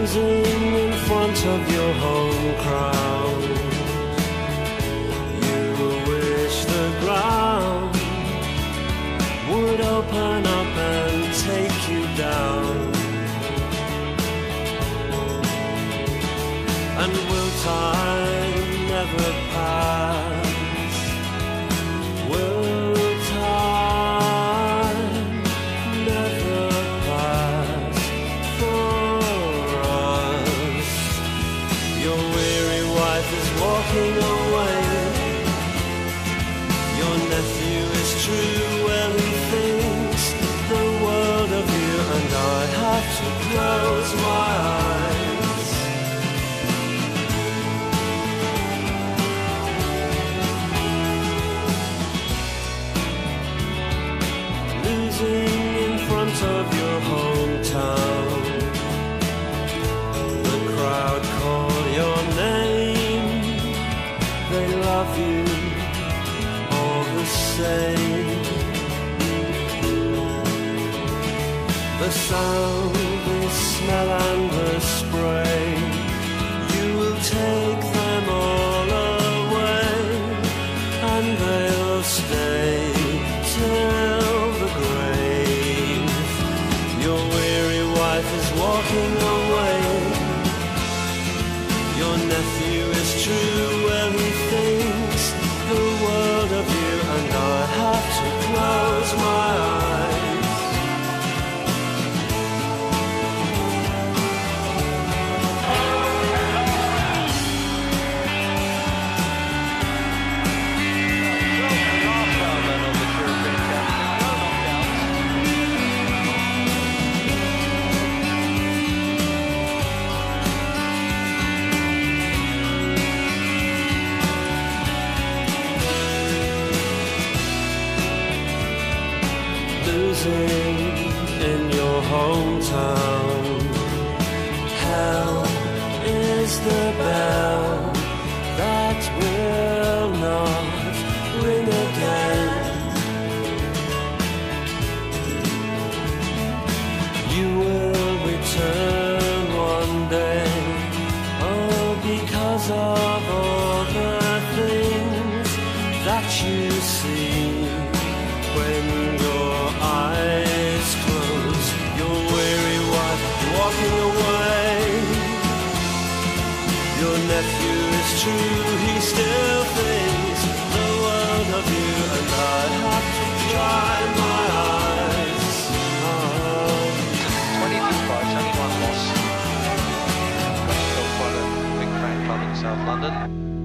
losing in front of your home crowd. You wish the ground would open up and take you down. And will time never pass? Will time never pass for us? Your weary wife is walking away. Your nephew is true, well he thinks the world of you, and I have to close my eyes. In front of your hometown, the crowd call your name. They love you all the same. The sound, the smell and the spray, you will take them all away, and they'll stay till the grave. Your weary wife is walking away. Your nephew is true, well he thinks the world of you, and I have to close my eyes. In your hometown, hell is the bell that will not ring again. You will return one day, oh, because of all the things that you see when your eyes close. Your weary wife walking away. Your nephew is true, he still thinks the world of you, and I have to dry my eyes. 22 fights, only one loss. Got killed by the big crane club in South London.